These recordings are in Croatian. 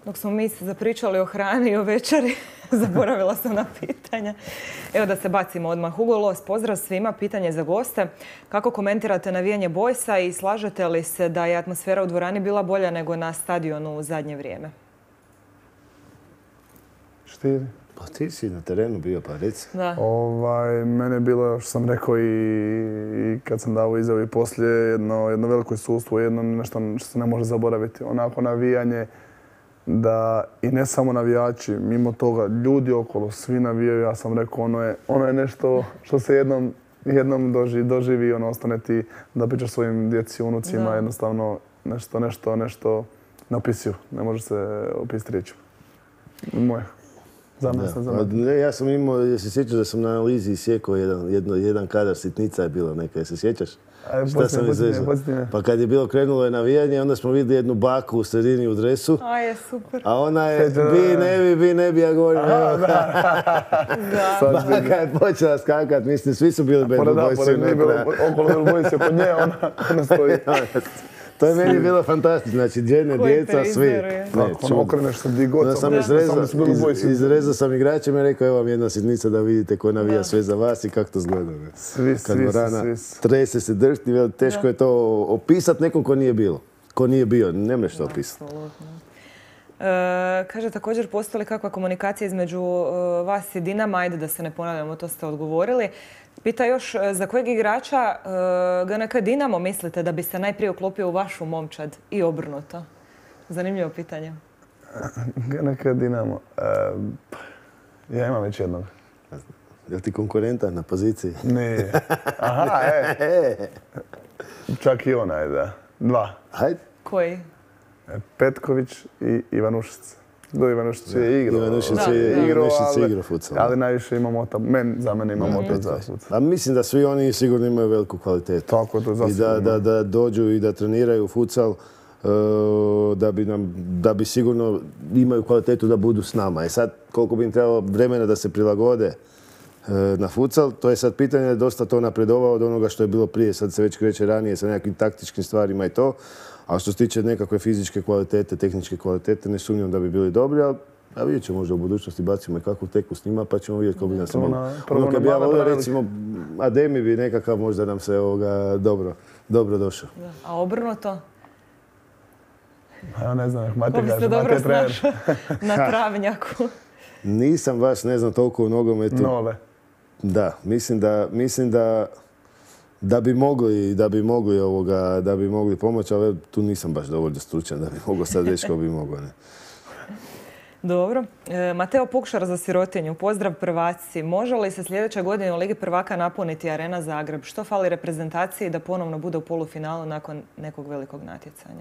Dok smo mi se zapričali o hrani i o večeri, zaboravila sam na pitanja. Evo da se bacimo odmah. Hugo Los, pozdrav svima. Pitanje za goste. Kako komentirate navijanje Boysa i slažete li se da je atmosfera u dvorani bila bolja nego na stadionu u zadnje vrijeme? Štir? Pa ti si na terenu bio, pa reci. Da. Mene je bilo, što sam rekao i kad sam dao izjavu i poslije, jedno veliko iskustvo, jedno nešto što se ne može zaboraviti. Onako navijanje da i ne samo navijači, mimo toga ljudi okolo, svi navijaju. Ja sam rekao, ono je nešto što se jednom doživi i ostane ti da pričaš svojim djeci, unucima, jednostavno nešto napisivo. Ne može se opisati riječima. Moje. Ja sam imao, se sjećaš da sam na analizi isjekao jedan kadar, sitnica je bila neka, se sjećaš? Šta sam izrezao? Pa kad je bilo krenulo je navijanje, onda smo vidjeli jednu baku u sredini u dresu. A je, super. A ona je, bi ne bi, ja govorim. Baka je počela skakat, mislim, svi su bili bad boysi. Okolo bad boysi, kod nje ona stoji. To je meni bilo fantastično, znači žene, djeca, svi. Okreneš se di god sam izrezao sam igračima i rekao, evo vam jedna sitnica da vidite ko navija sve za vas i kako to izgleda. Svi. Trese se, drhti, teško je to opisati nekom ko nije bilo. Ko nije bio, ne možeš to opisati. Kaže, također postoji li kakva komunikacija između vas i Dinama? Ajde da se ne ponavljamo, to ste odgovorili. Pita još, za kojeg igrača GNK Dinamo mislite da bi se najprije uklopio u vašu momčad i obrnuto? Zanimljivo pitanje. GNK Dinamo. Ja imam već jednog. Je li ti konkurentan na poziciji? Ne. Aha, Čak i onaj, da. 2. Hajde. Koji? Petković i Ivanušić. Ivanušić je igrao. Ivanušić je igrao futsal. Ali najviše ima motac. Za mene ima motac za futsal. A mislim da svi oni sigurno imaju veliku kvalitetu. Tako je to zasigurno. I da dođu i da treniraju futsal, da bi sigurno imaju kvalitetu da budu s nama. I sad, koliko bi im trebalo vremena da se prilagode na futsal, to je sad pitanje, dosta to napredovao od onoga što je bilo prije. Sad se već kreće ranije sa nekakvim taktičkim stvarima i to. A što se tiče nekakve fizičke kvalitete, tehničke kvalitete, ne sumnjam da bi bili dobri, ali vidjet ćemo možda u budućnosti, bacimo i kakvu teku s njima, pa ćemo vidjeti ko bi nas imali. Ono kad bi ja volio, recimo, Ademi bi nekakav možda nam se dobro došao. A obrnuto? Ja ne znam, Ko bi se dobro snašao na travnjaku? Nisam baš, ne znam, toliko u nogometu. Nole. Da, mislim da bi mogli pomoći, ali tu nisam baš dovoljno stručan da bi mogao sad reći ko bi mogao. Ne. Dobro. Mateo Pukšar za sirotinju. Pozdrav prvaci. Može li se sljedeće godine u Ligi prvaka napuniti Arena Zagreb? Što fali reprezentaciji da ponovno bude u polufinalu nakon nekog velikog natjecanja?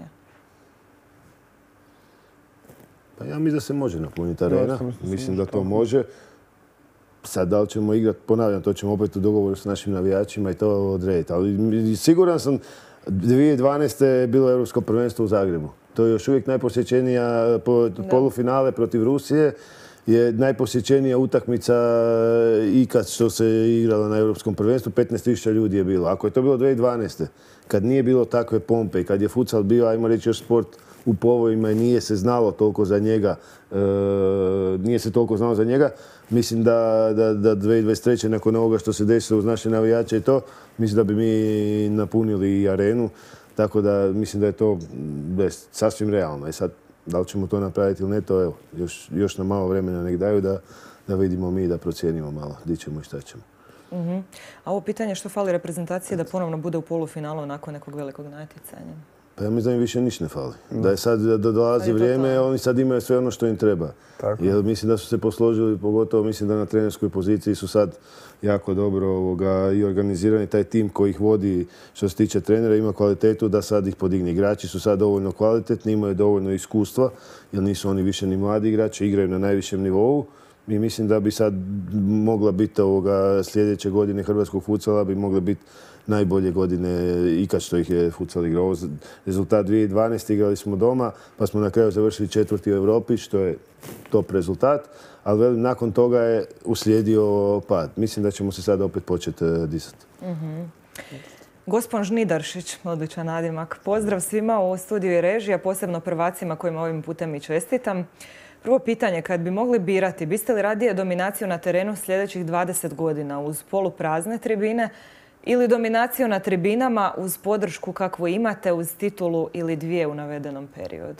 Pa ja mislim da se može napuniti Arena. Mislim da to može. Sad, da li ćemo igrati, ponavljam, to ćemo opet u dogovoru s našim navijačima i to odrediti. Ali siguran sam, 2012. je bilo Europsko prvenstvo u Zagrebu. To je još uvijek najposjećenija polufinale protiv Rusije. Je najposjećenija utakmica ikad što se igrala na Europskom prvenstvu. 15.000 ljudi je bilo. Ako je to bilo 2012. kad nije bilo takve pompe i kad je futsal bio, ajmo reći, još sport u povojima i nije se znalo toliko za njega, mislim da 2023. nakon ovoga što se desilo uz naše navijače i to, mislim da bi mi napunili i arenu. Tako da mislim da je to sasvim realno. I sad, da li ćemo to napraviti ili ne, to evo, još nam malo vremena nek daju da vidimo mi, da procijenimo malo di ćemo i šta ćemo. A ovo pitanje što fali reprezentacije da ponovno bude u polufinalu nakon nekog velikog natjecanja? Pa ja mislim da im više ništa ne fali. Da je sad da dolazi vrijeme, oni sad imaju sve ono što im treba. Jer mislim da su se posložili, pogotovo mislim da na trenerskoj poziciji su sad jako dobro i organizirani. Taj tim koji ih vodi što se tiče trenera ima kvalitetu da sad ih podigne. Igrači su sad dovoljno kvalitetni, imaju dovoljno iskustva, jer nisu oni više ni mladi igrači, igraju na najvišem nivou. I mislim da bi sad mogla biti sljedeće godine hrvatskog futsala bi mogle biti najbolje godine ikad što ih je futsal igrao. Rezultat 2012. igrali smo doma, pa smo na kraju završili 4. u Europi, što je top rezultat. Ali nakon toga je uslijedio pad. Mislim da ćemo se sad opet početi disati. Gospon Žnidaršić, odličan nadimak. Pozdrav svima u studiju i režiji, posebno prvacima kojima ovim putem i čestitam. Prvo pitanje, kad bi mogli birati, biste li radije dominaciju na terenu sljedećih 20 godina uz poluprazne tribine ili dominaciju na tribinama uz podršku kakvu imate uz titulu ili dvije u navedenom periodu?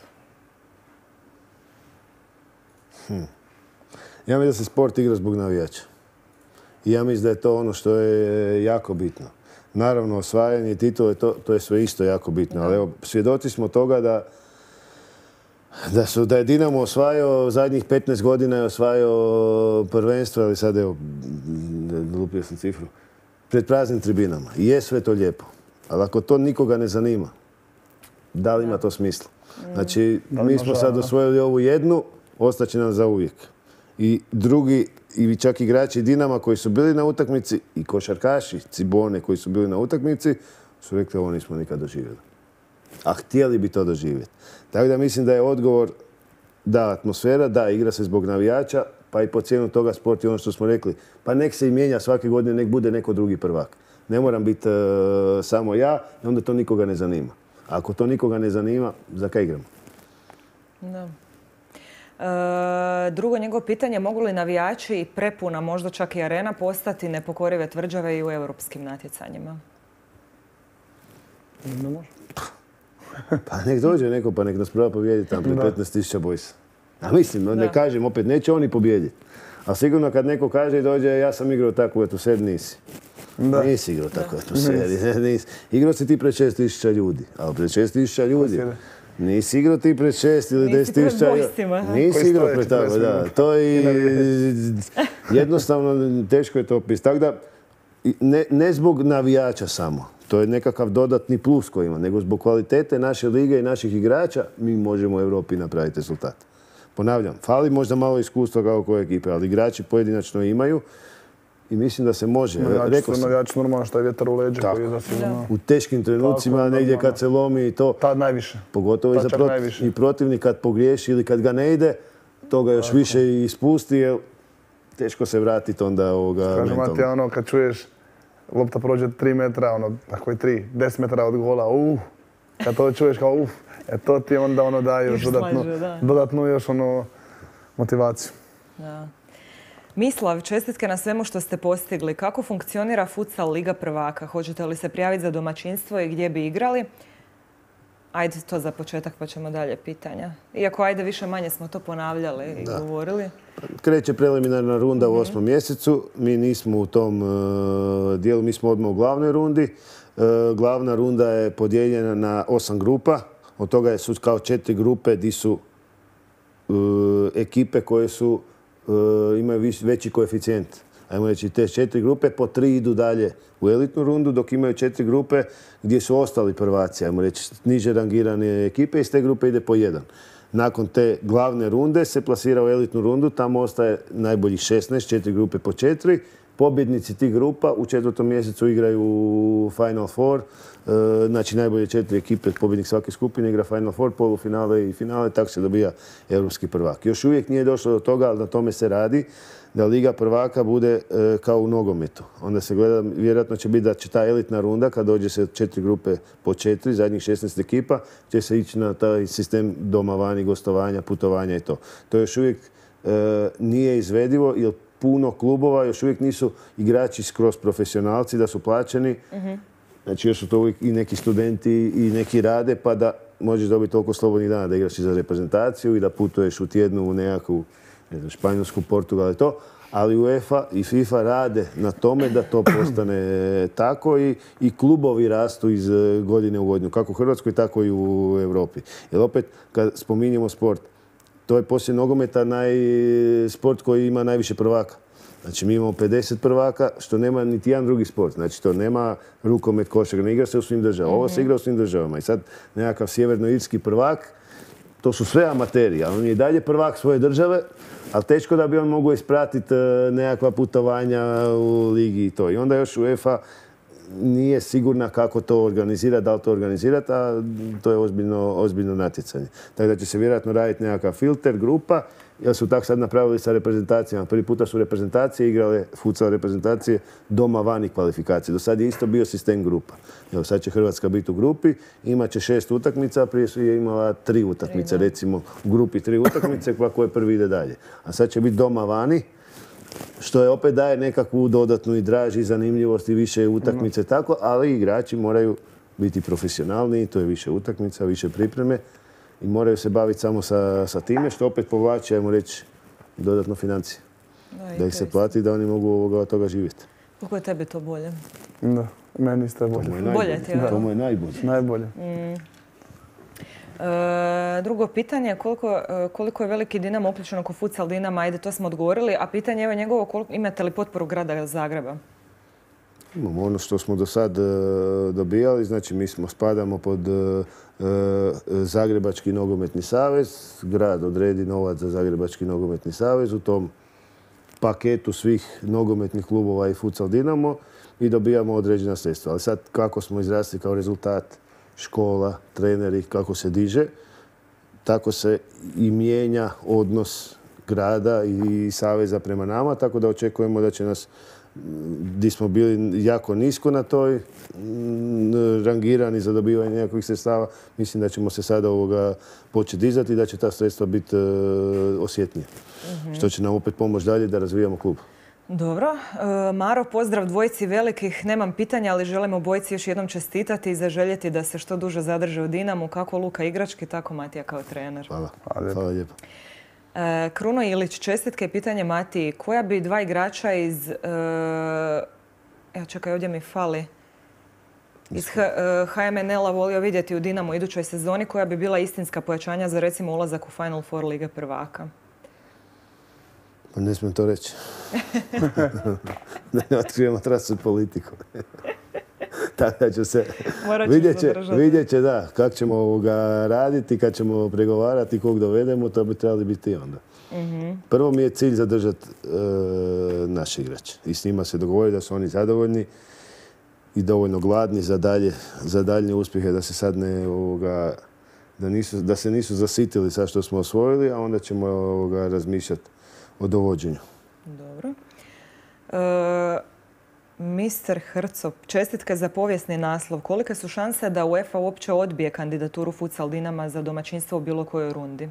Ja mislim da se sport igra zbog navijača. I ja mislim da je to ono što je jako bitno. Naravno, osvajanje titule, to je sve isto jako bitno. Ali evo, svjedoci smo toga da je Dinamo osvajao zadnjih 15 godina, je osvajao prvenstvo, ali sad evo, lupio sam cifru, pred praznim tribinama. I je sve to lijepo. Ali ako to nikoga ne zanima, da li ima to smisla? Znači, mi smo sad osvojili ovu jednu, ostaće nam za uvijek. I drugi, i čak igrači Dinama koji su bili na utakmici i košarkaši Cibone koji su bili na utakmici su rekli ovo nismo nikad doživjeli. A htjeli bi to doživjeti. Tako da mislim da je odgovor da atmosfera, da igra se zbog navijača, pa i po cijenu toga sport je ono što smo rekli. Pa nek se i mijenja svake godine, nek bude neko drugi prvak. Ne moram biti samo ja i onda to nikoga ne zanima. A ako to nikoga ne zanima, za kaj igramo? Da. Drugo njegovo pitanje, mogu li navijači i prepuna, možda čak i arena, postati nepokorive tvrđave i u europskim natjecanjima? Ne može. Pa nek dođe neko pa nek nas prva pobijedi tamo pred 15.000 bojsa. A mislim, ne kažem, opet neće oni pobijediti. A sigurno kad neko kaže i dođe, ja sam igrao tako, eto sed nisi. Da. Nisi igrao tako, eto sed, nisi. Igrao si ti pred 6.000 ljudi, ali pred 6.000 ljudi. Nisi igrao ti pred 6 ili 10.000. Nisi igrao pred tako, da. To je jednostavno teško je to opisati. Tako da, ne zbog navijača samo. To je nekakav dodatni plus koji ima, nego zbog kvalitete naše lige i naših igrača mi možemo u Europi napraviti rezultat. Ponavljam, fali možda malo iskustva kao koje ekipe, ali igrači pojedinačno imaju i mislim da se može. Navijači normalno što je vjetar u leđe. U teškim trenucima, negdje kad se lomi i to. Tad najviše. Pogotovo i protivnik kad pogriješi ili kad ga ne ide, to ga još više i ispusti, jer teško se vratiti onda ovoga mentalno. Kažem, Matija, ono kad čuješ lopta prođe 3 metra, ono, tako je 10 metara od gola, kad to čuješ kao to ti onda ono daje još dodatnu još ono motivaciju. Da. Mislav, čestitke na svemu što ste postigli. Kako funkcionira futsal Liga prvaka? Hoćete li se prijaviti za domaćinstvo i gdje bi igrali? Ajde to za početak pa ćemo dalje pitanja. Iako ajde više manje smo to ponavljali i govorili. Kreće preliminarna runda u 8. mjesecu. Mi nismo u tom dijelu, mi smo odmah u glavnoj rundi. Glavna runda je podijeljena na 8 grupa. Od toga su kao 4 grupe gdje su ekipe koje imaju veći koeficijent. Ajmo reći, te 4 grupe po 3 idu dalje u elitnu rundu, dok imaju 4 grupe gdje su ostali prvaci. Ajmo reći, niže rangirane ekipe, iz te grupe ide po 1. Nakon te glavne runde se plasira u elitnu rundu, tamo ostaje najboljih 16, 4 grupe po 4. Pobjednici tih grupa u 4. mjesecu igraju u Final Four, znači najbolje 4 ekipe, pobjednik svake skupine igra Final Four, polufinale i finale, tako se dobija europski prvak. Još uvijek nije došlo do toga, ali na tome se radi, da Liga prvaka bude kao u nogometu. Onda se gleda, vjerojatno će biti da će ta elitna runda, kad dođe se 4 grupe po 4, zadnjih 16 ekipa, će se ići na taj sistem doma vani, gostovanja, putovanja i to. To još uvijek nije izvedivo, jer puno klubova još uvijek nisu igrači skroz profesionalci, da su plaćeni. Znači još su to uvijek i neki studenti i neki rade, pa da možeš dobiti toliko slobodnih dana da igraš i za reprezentaciju i da putuješ u tjednu u nekakvu Španjolsku, Portugal i to. Ali UEFA i FIFA rade na tome da to postane tako i klubovi rastu iz godine u godinu, kako u Hrvatskoj, tako i u Europi. Jer opet, kad spominjemo sport, to je poslije nogometa sport koji ima najviše prvaka. Znači mi imamo 50 prvaka, što nema niti jedan drugi sport. Znači to nema rukomet, košarka, ne igra se u svim državama. Ovo se igra u svim državama. I sad nekakav sjevernoirski prvak, to su sve amateri, ali on je i dalje prvak svoje države, ali teško da bi on mogao ispratiti nekakva putovanja u ligi i to. I onda još UEFA nije sigurna kako to organizirati, da li to organizirati, a to je ozbiljno natjecanje. Tako da će se vjerojatno raditi nekakav filter, grupa, jer su tako sad napravili sa reprezentacijama. Prvi puta su reprezentacije igrale, futsal reprezentacije, doma vani kvalifikacije. Do sad je isto bio sistem grupa. Evo, sad će Hrvatska biti u grupi, imat će 6 utakmica, prije su je imala 3 utakmice, recimo u grupi 3 utakmice, pa ko je prvi ide dalje. A sad će biti doma vani, što je opet daje nekakvu dodatnu i draži zanimljivost i više utakmice tako, ali igrači moraju biti profesionalni, to je više utakmica, više pripreme i moraju se baviti samo sa time, što opet povlači, ajmo reći, dodatno financije. Da ih se plati, da oni mogu od toga živjeti. Kako je tebi to bolje? Da, meni isto je bolje. Bolje ti je. To mu je najbolje. Najbolje. Drugo pitanje, koliko je veliki Dinamo uključeno oko futsal Dinama, ajde, to smo odgovorili, a pitanje je njegovo, imate li potporu grada Zagreba? Imamo ono što smo do sad dobijali, znači mi spadamo pod Zagrebački nogometni savez, grad odredi novac za Zagrebački nogometni savez, u tom paketu svih nogometnih klubova i futsal Dinamo i dobijamo određena sredstva. Ali sad kako smo izrasli kao rezultat, škola, treneri, kako se diže, tako se i mijenja odnos grada i saveza prema nama, tako da očekujemo da će nas, gdje smo bili jako nisko na toj rangirani za dobivanje nekakvih sredstava, mislim da ćemo se sada početi dizati i da će ta sredstva biti osjetnija. Što će nam opet pomoći dalje da razvijamo klub. Dobro. Maro, pozdrav dvojici velikih. Nemam pitanja, ali želim obojici još jednom čestitati i zaželjeti da se što duže zadrže u Dinamu, kako Luka igrački, tako Matija kao trener. Hvala lijepo. Kruno Ilić, čestitke i pitanje Matiji. Koja bi 2 igrača iz... čekaj, ovdje mi fali. Iz HMNL-a volio vidjeti u Dinamu idućoj sezoni, koja bi bila istinska pojačanja za recimo ulazak u Final Four Lige prvaka? Pa ne smijem to reći. Da ne otkrijemo trasu politiku. Tako da ću se... Vidjet će, da, kako ćemo raditi, kad ćemo pregovarati, kog dovedemo, to bi trebali biti i onda. Prvo mi je cilj zadržati naše igrače. I s njima se dogovori da su oni zadovoljni i dovoljno gladni za daljnje uspjehe, da se sad ne... da se nisu zasitili sa što smo osvojili, a onda ćemo razmišljati o dovođenju. Dobro. Mister Hrcop, čestitke za povijesni naslov. Kolike su šanse da UEFA uopće odbije kandidaturu futsal Dinama za domaćinstvo u bilo kojoj rundi?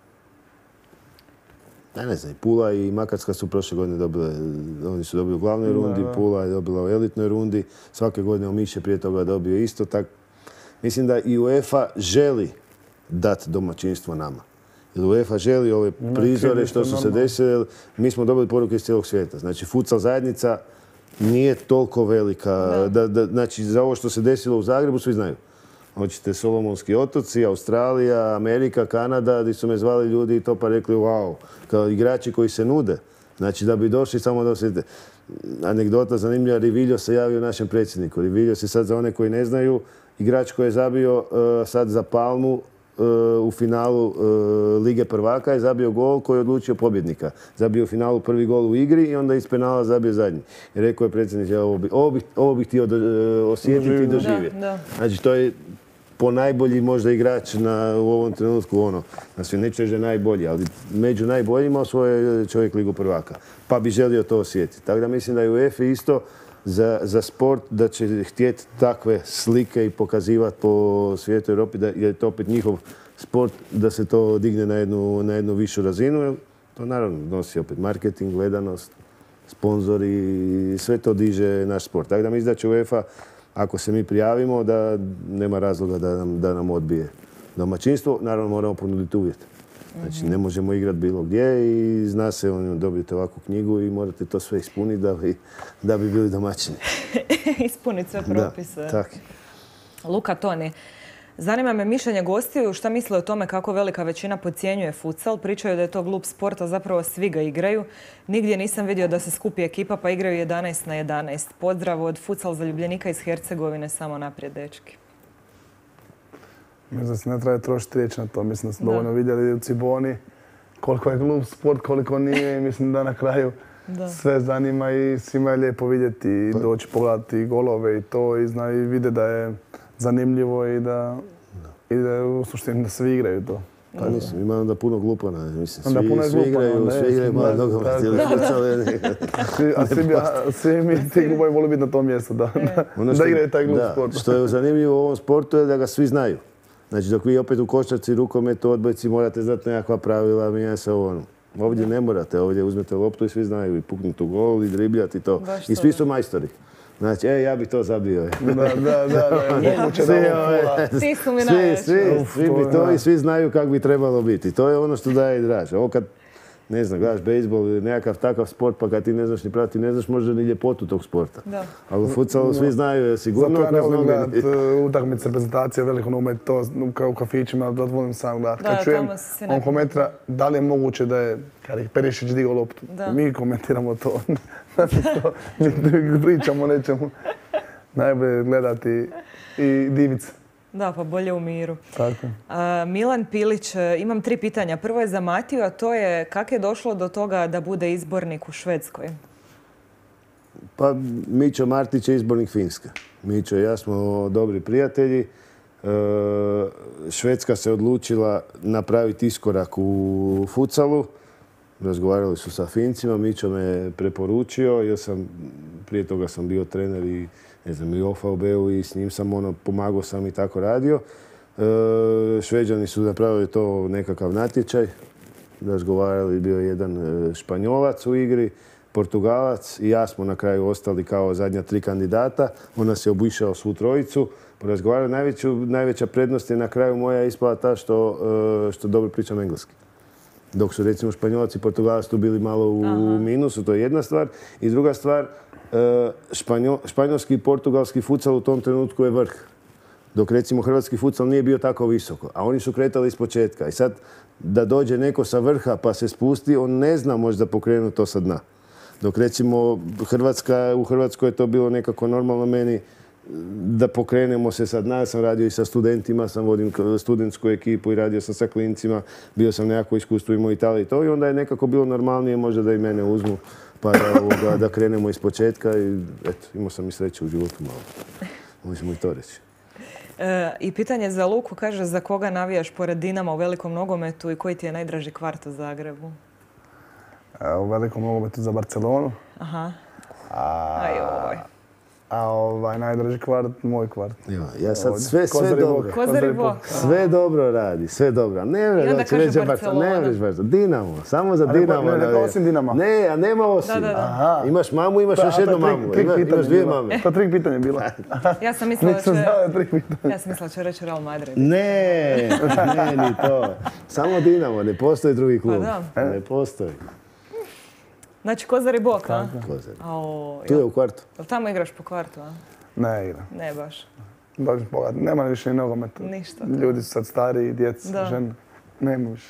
Ne znam, Pula i Makarska su prošle godine dobile, oni su dobili u glavnoj rundi, Pula je dobila u elitnoj rundi, svake godine Omiš je prije toga dobio isto. Tak, mislim da i UEFA želi dati domaćinstvo nama. Jer UEFA želi ove prizore što su se desile. Mi smo dobili poruke iz cijelog svijeta. Znači, futsal zajednica nije toliko velika. Znači, za ovo što se desilo u Zagrebu svi znaju. Hoćete Solomonski otoci, Australija, Amerika, Kanada, gdje su me zvali ljudi i to pa rekli wow, kao igrači koji se nude. Znači, da bi došli samo da osjetite. Anegdota zanimljiva, Riviljo se javio našem predsjedniku. Riviljo se sad, za one koji ne znaju, igrač koji je zabio sad za Palmu u finalu Lige prvaka je zabio gol koji je odlučio pobjednika. Zabio u finalu prvi gol u igri i onda iz penala zabio zadnji. I rekao je predsjednik, ovo bih htio osjetiti i doživjeti. Znači, to je po najbolji možda igrač u ovom trenutku, znači neću reći da je najbolji, ali među najboljima osvojio čovjek Ligu prvaka. Pa bi želio to osjetiti. Tako da mislim da je UEFA isto za sport da će htjeti takve slike i pokazivati po svijetu i Europi, jer je to opet njihov sport da se to digne na jednu višu razinu. To naravno nosi opet marketing, gledanost, sponzori, sve to diže naš sport. Tako da mislim da će UEFA, ako se mi prijavimo, da nema razloga da nam odbije domaćinstvo. Naravno moramo ponuditi uvjete. Znači, ne možemo igrati bilo gdje i zna se, dobijete ovakvu knjigu i morate to sve ispuniti da bi bili domaćini. Ispuniti sve propise. Da, tako. Luka Toni, zanima me mišljenje gostiju, šta misle o tome kako velika većina podcjenjuje futsal. Pričaju da je to glup sport, a zapravo svi ga igraju. Nigdje nisam vidio da se skupi ekipa pa igraju 11 na 11. Pozdrav od futsal zaljubljenika iz Hercegovine, samo naprijed, dečki. Mislim da se ne treba trošiti riječ na to. Mislim da smo dovoljno vidjeli u Ciboni koliko je glup sport, koliko nije. Mislim da na kraju sve zanima i svima je lijepo vidjeti i doći pogledati golove i to i znaju i vide da je zanimljivo i da u suštini da svi igraju to. Pa mislim, ima onda puno glupana. Mislim, svi igraju malo nogomet ili futsal. A svi mi ti glupovi voli biti na tom mjestu, da igraju taj glup sport. Što je zanimljivo u ovom sportu je da ga svi znaju. Znači, dok vi opet u košarci, rukometu, odbojci morate znati nekakva pravila, mijenja se ovo. Ovdje ne morate, ovdje uzmete loptu i svi znaju i puknuti u gol i dribljati i to. I svi su majstori. Znači, ja bi to zabio. Svi su mi najveći. Svi bi to i svi znaju kako bi trebalo biti. To je ono što daje i draž. Ovo kad, ne znam, gledaš bejsbol ili nekakav takav sport, pa kad ti ne znaš ni prati, ne znaš možda ni ljepotu tog sporta. Ali u futsalu svi znaju, je sigurno. Zato ja ne volim gledati utakmice, prezentacije, veliko nogomet, to kao u kafićima, da volim sam gledati. Kad čujem, on komentira da li je moguće da je Perišić digao loptu. Mi komentiramo to. Pričamo o nečemu. Najbolje gledati i diviti se. Da, pa bolje u miru. Tako. Milan Pilić, imam 3 pitanja. Prvo je za Matiju, a to je kako je došlo do toga da bude izbornik u Švedskoj? Pa Mićo Martić je izbornik Finske. Mićo i ja smo dobri prijatelji. Švedska se odlučila napraviti iskorak u futsalu. Razgovarali su sa Fincima, Mićo me preporučio jer prije toga sam bio trener i i u OVB-u i s njim sam pomagao sam i tako radio. Šveđani su napravili to nekakav natječaj. Razgovarali, bio je jedan Španjolac u igri, Portugalac i ja smo na kraju ostali kao zadnja 3 kandidata. On nas je obišao svu trojicu. Razgovarali, najveća prednost je na kraju moja ispala ta što dobro pričam engleski. Dok su recimo Španjolac i Portugalac tu bili malo u minusu, to je jedna stvar. I druga stvar, španjolski i portugalski futsal u tom trenutku je vrh. Dok recimo hrvatski futsal nije bio tako visoko, a oni su kretali iz početka. I sad da dođe neko sa vrha pa se spusti, on ne zna možda pokrenuti to sa dna. Dok recimo u Hrvatskoj je to bilo nekako normalno meni da pokrenemo se sa dna. Ja sam radio i sa studentima, sam vodim studentsku ekipu i radio sam sa klincima. Bio sam nekako iskustvo imao u Italiji i to i onda je nekako bilo normalnije možda da i mene uzmu pa da krenemo iz početka i eto, imao sam i sreće u životu malo. Možemo i to reći. I pitanje za Luku, kaže za koga navijaš pored Dinama u velikom nogometu i koji ti je najdraži kvart u Zagrebu? U velikom nogometu za Barcelonu. Aha. A najdraži kvart, moj kvart. Ja sad sve dobro. Kozari-Bok. Sve dobro radi, sve dobro. Ne vreš da ću reći Barcelona. Ne vreš Barcelona. Dinamo, samo za Dinamo. Ne, osim Dinama. Ne, a nema osim. Imaš mamu, imaš još jednu mamu. Imaš 2 mame. To 3 pitanja je bilo. Ja sam mislila da će reći Real Madrid. Ne, ni to. Samo Dinamo, ne postoji drugi klub. Ne postoji. Znači Kozari-Bok, a? Kozari. Tu je u kvartu. Jel tamo igraš po kvartu, a? Ne igram. Ne baš. Dođem pogledati. Nema više ni nogometa. Ništa. Ljudi su sad stariji, djeca, žene. Nema više.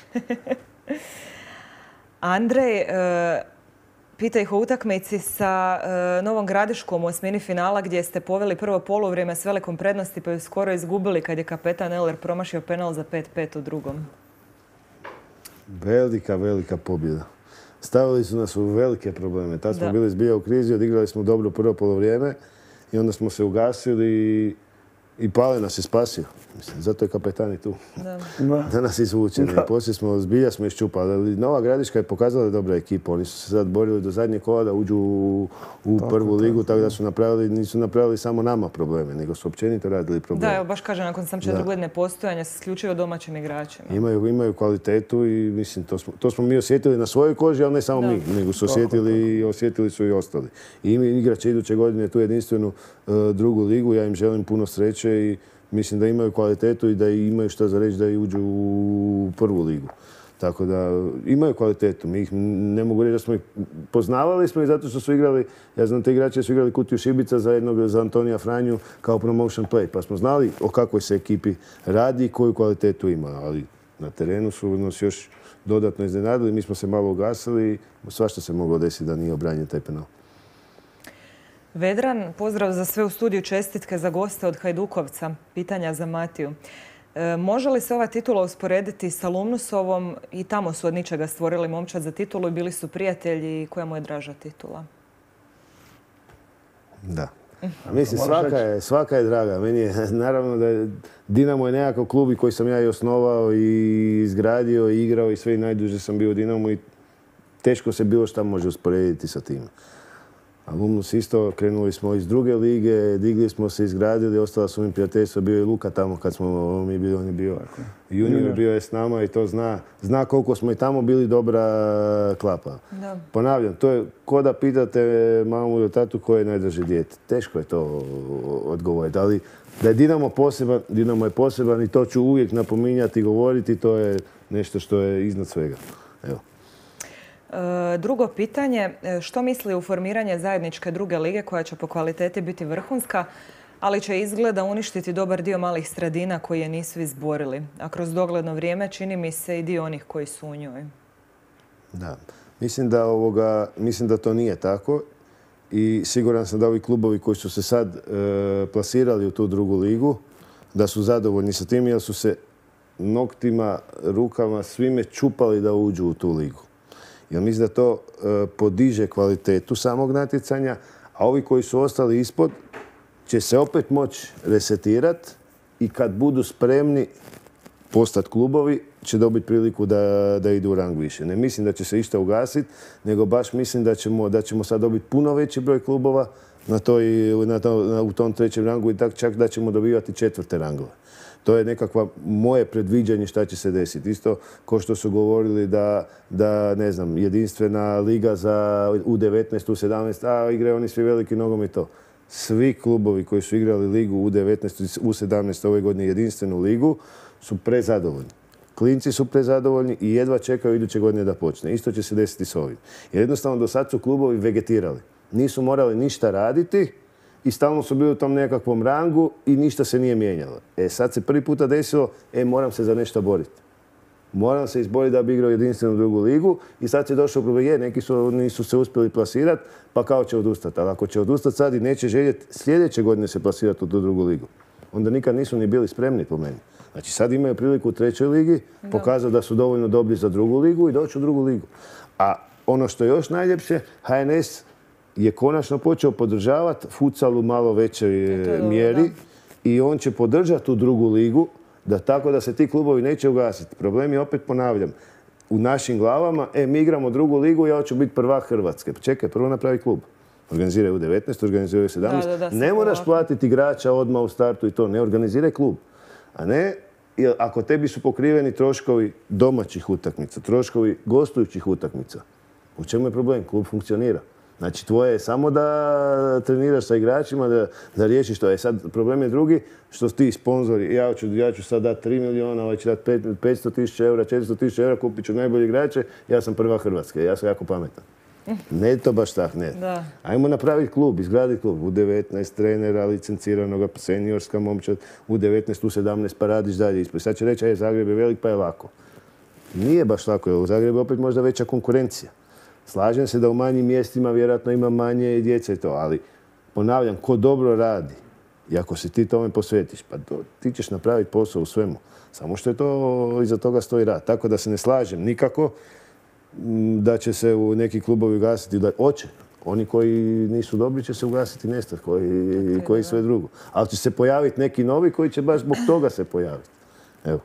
Andrej, pita ih o utakmici sa Novom Gradiškom u osmini finala gdje ste poveli prvo poluvrijeme s velikom prednosti pa ju skoro izgubili kad je kapetan Eller promašio penal za 5-5 u drugom. Velika pobjeda. Stavili su nas u velike probleme. Tad smo bili zbija u krizi, odigrali smo dobro prvo polovrijeme i onda smo se ugasili i Pale nas je spasio. Mislim, zato je kapetan i tu. Da nas izvuče. Poslije zbilja smo iščupali. Ali Nova Gradiška je pokazala da je dobra ekipa. Oni su se sad borili do zadnjeg kola da uđu u prvu ligu, tako da nisu napravili samo nama probleme, nego su općenito radili probleme. Da, evo baš kaže, nakon sam 4 godine postojanja s isključivo domaćim igračima. Imaju kvalitetu i mislim, to smo mi osjetili na svojoj koži, ali ne samo mi, nego su osjetili su i ostali. I igrače iduće godine tu jedinstvenu drugu ligu, ja im želim puno sreće i mislim da imaju kvalitetu i da imaju što za reći da i uđu u prvu ligu. Tako da imaju kvalitetu. Mi ih ne mogu reći da smo ih poznavali smo i zato što su igrali, ja znam te igrače su igrali Kutiju Šibica za Antonija Franju kao promotion play. Pa smo znali o kakvoj se ekipi radi i koju kvalitetu ima. Ali na terenu su nas još dodatno iznenadili. Mi smo se malo ugasili i svašta se moglo desiti da nije obranjen taj penal. Vedran, pozdrav za sve u studiju, čestitke za goste od Hajdukovca. Pitanja za Matiju. Može li se ova titula usporediti sa Lumnusovom? I tamo su od ničega stvorili momčad za titulu i bili su prijatelji. Koja mu je draža titula? Da. Mislim, svaka je draga. Meni je, naravno da Dinamo je nekakav klub koji sam ja i osnovao i izgradio i igrao i sve i najduže sam bio u Dinamu i teško se bilo šta može usporediti sa tim. A Lumnus isto, krenuli smo iz druge lige, digli smo se, izgradili, ostala su mi prijateljstva, bio je Luka tamo kad smo mi bili, on je bio junior, bio je s nama i to zna koliko smo i tamo bili dobra klapa. Da. Ponavljam, to je ko da pitate mamu ili tatu ko je najdraži dijete. Teško je to odgovoriti, ali da je Dinamo je poseban i to ću uvijek napominjati i govoriti, to je nešto što je iznad svega. Evo. Drugo pitanje, što misli u formiranje zajedničke druge lige koja će po kvaliteti biti vrhunska, ali će izgleda uništiti dobar dio malih sredina koji je nisu izborili, a kroz dogledno vrijeme čini mi se i dio onih koji su u njoj? Da, mislim da to nije tako i siguran sam da ovi klubovi koji su se sad plasirali u tu drugu ligu, da su zadovoljni sa tim jer su se noktima, rukama, svime čupali da uđu u tu ligu. Jer mislim da to podiže kvalitetu samog natjecanja, a ovi koji su ostali ispod će se opet moći resetirati i kad budu spremni postati klubovi će dobiti priliku da idu u rang više. Ne mislim da će se išta ugasiti, nego baš mislim da ćemo sad dobiti puno veći broj klubova u tom trećem rangu i čak da ćemo dobivati četvrte rangove. To je nekakva moje predviđanje šta će se desiti. Isto kao što su govorili da ne znam, jedinstvena liga za U19, U17, a igraju oni svi veliki nogomet to. Svi klubovi koji su igrali ligu U19, U17 ove godine jedinstvenu ligu su prezadovoljni. Klinci su prezadovoljni i jedva čekaju iduće godine da počne. Isto će se desiti s ovim. Jer jednostavno do sad su klubovi vegetirali. Nisu morali ništa raditi i stalno su bili u tom nekakvom rangu i ništa se nije mijenjalo. Sad se prvi puta desilo, moram se za nešto boriti. Moram se izboriti da bi igrao jedinstvenu drugu ligu i sad se došao problem, neki nisu se uspjeli plasirati, pa kao će odustati. Ali ako će odustati sad i neće željeti sljedeće godine se plasirati u tu drugu ligu, onda nikad nisu ni bili spremni po meni. Znači sad imaju priliku u trećoj ligi, pokazati da su dovoljno dobri za drugu ligu i doći u drugu ligu. A ono što je još najljepše, HNS je konačno počeo podržavati futsal u malo većoj mjeri i on će podržati tu drugu ligu tako da se ti klubovi neće ugasiti. Problem je, opet ponavljam, u našim glavama, mi igramo drugu ligu, ja hoću biti prvak Hrvatske. Čekaj, prvo napravi klub. Organiziraju U19, organiziraju U17. Ne moraš platiti igrača odmah u startu i to. Ne organiziraj klub. A ne, ako tebi su pokriveni troškovi domaćih utakmica, troškovi gostujućih utakmica, u čemu je problem? Klub funkcionira. Znači, tvoje je samo da treniraš sa igračima, da riješiš to. Sad, problem je drugi, što ti sponzori, ja ću sad dati 3 milijuna, ovaj će dati 500.000 eura, 400.000 eura, kupit ću najbolje igrače, ja sam prva Hrvatske, ja sam jako pametan. Ne to baš tak, ne. Da. Ajmo napraviti klub, izgraditi klub. U19 trenera, licenciranog, seniorska momčad, U19, U17, pa radiš dalje ispred. Sad će reći, Zagreb je velik, pa je lako. Nije baš lako, jer u Zagrebu je opet možda veća konkurencija. Slažem se da u manjim mjestima vjerojatno ima manje djece i to, ali ponavljam, ko dobro radi i ako se ti tome posvetiš, pa ti ćeš napraviti posao u svemu. Samo što je to, iza toga stoji rad. Tako da se ne slažem nikako da će se u neki klubovi ugasiti. Hoće. Oni koji nisu dobri će se ugasiti, nestati, koji sve drugo. Ali će se pojaviti neki novi koji će baš zbog toga se pojaviti. Evo.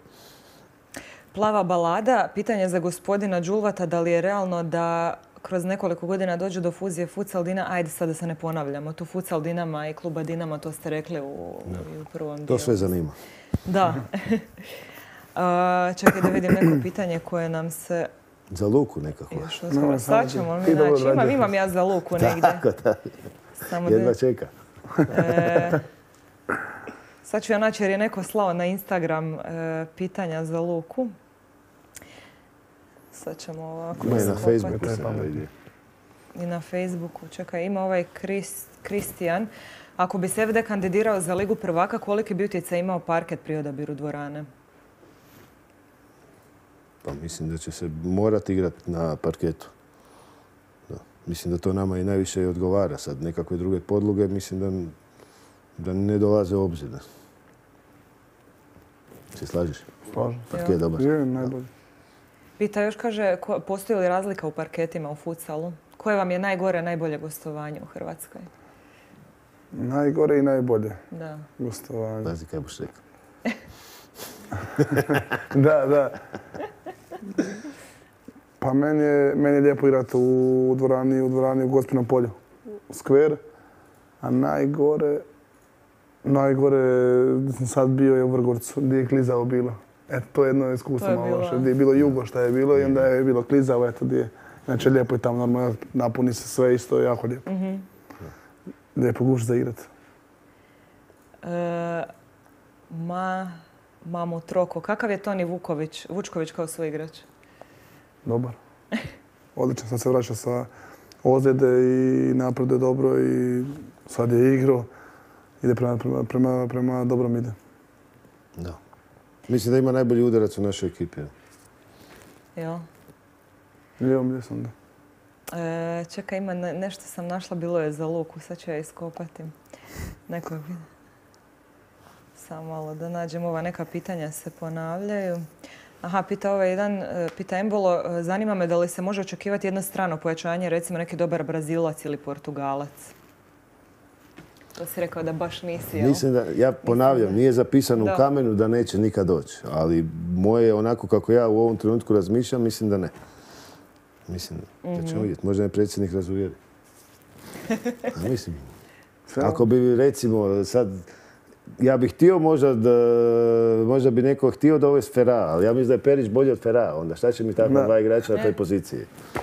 Plava balada. Pitanje za gospodina Đulvata, da li je realno da kroz nekoliko godina dođe do fuzije Futsal Dinama? Ajde sad da se ne ponavljamo. Tu Futsal Dinama i kluba Dinama, to ste rekli u prvom dijelu. To sve zanima. Da. Čekaj da vidim neko pitanje koje nam se... Za Luku nekako. Sad ćemo mi naći. Imam ja za Luku negdje. Tako. Jedva čeka. Sad ću ja naći jer je neko slao na Instagram pitanja za Luku. Sad ćemo ovako... Ima i na Facebooku. I na Facebooku. Čekaj, ima ovaj Kristijan. Ako bi se FD kandidirao za Ligu prvaka, koliki bi utjecaj imao parket pri odabiru dvorane? Pa mislim da će se morati igrati na parketu. Da. Mislim da to nama i najviše odgovara. Sad nekakve druge podloge mislim da ne dolaze u obzir. Ti slažeš? Slažem. Parket je dobar. Je, najbolji. Pita još, kaže, postoji li razlika u parketima u futsalu? Koje vam je najgore, najbolje gostovanje u Hrvatskoj? Najgore i najbolje Da. gostovanje. Pazi kaj boš rekao. Da. Pa meni je lijepo igrati u dvorani u Gospinom polju. U skver. A najgore gdje sam sad bio je u Vrgorcu, gdje je klizavo bilo. Eto, to je jedno iskustvo malo loše. Gdje je bilo jugo šta je bilo i onda je bilo klizavo, eto gdje. Znači lijepo je tamo, normalno napuni se sve isto, jako lijepo. Lijepo guš za igrat. Mamu Troko, kakav je Toni Vučković kao svoj igrač? Dobar. Odlično, sad se vraća sa ozljede i napreduje dobro i sad je igrao. Ide prema dobrom ide. Da. Mislim da ima najbolji udarac u našoj ekipi. Jel? Lijevom ljesom, da. Čekaj, ima nešto sam našla, bilo je za Luku, sad ću ja iskopati. Samo malo da nađem, ova neka pitanja se ponavljaju. Aha, pita Embolo, zanima me da li se može očekivati jedno strano pojačanje, recimo neki dobar Brazilac ili Portugalac? To si rekao da baš nisi, jel? Mislim da, ja ponavljam, nije zapisano u kamenu da neće nikad doći. Ali moje, onako kako ja u ovom trenutku razmišljam, mislim da ne. Mislim da ćemo vidjeti. Možda me predsjednik razuvjeri. A mislim, ako bi recimo sad, ja bih htio možda bi neko htio da ovo je Ferra, ali ja mislim da je Perić bolji od Ferra. Onda šta će mi tako dva igrača na toj poziciji?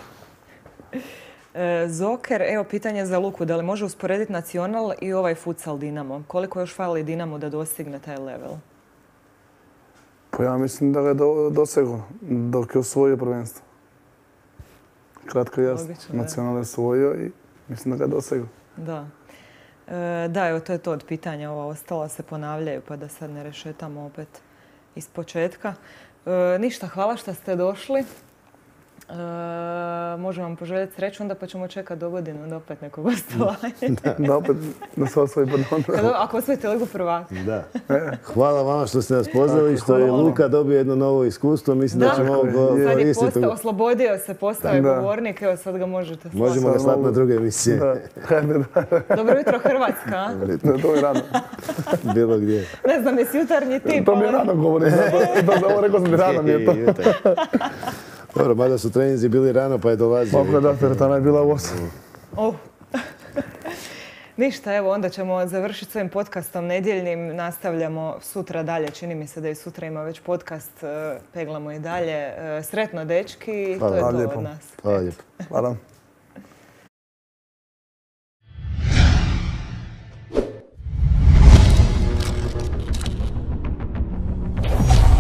Zoker, evo pitanje za Luku, da li može usporediti Nacional i ovaj futsal Dinamo? Koliko još fali Dinamo da dostigne taj level? Pa ja mislim da ga je dosegao dok je osvojio prvenstvo. Kratko i jasno. Nacional je osvojio i mislim da ga je dosegao. Da. Da, evo to je to od pitanja. Ova ostala se ponavljaju pa da sad ne rešetamo opet iz početka. Ništa, hvala što ste došli. Možemo vam poželjeti sreću, onda pa ćemo čekati do godine da opet neko gostovanje. Da opet da se osvoji podon. Ako osvojite Ligu prvaka. Da. Hvala vama što ste nas pozvali i što je Luka dobio jedno novo iskustvo. Mislim da ćemo ovo koristiti. Sad je oslobodio se, postao je govornik, evo sad ga možete slati. Možemo ga slati na druge emisije. Dobro jutro Hrvatska. To je rano. Bilo gdje. Ne znam, jesi jutarnji tip. To mi je rano govorim. Ovo rekao sam mi rano mi je to. Dobro, mada su treninzi bili rano pa je dolazio. Kako da, teretana je bila u 8. Ništa, evo onda ćemo završiti svojim podcastom nedjeljnim. Nastavljamo sutra dalje. Čini mi se da i sutra ima već podcast. Peglamo i dalje. Sretno dečki. To je to od nas. Hvala lijepo. Hvala.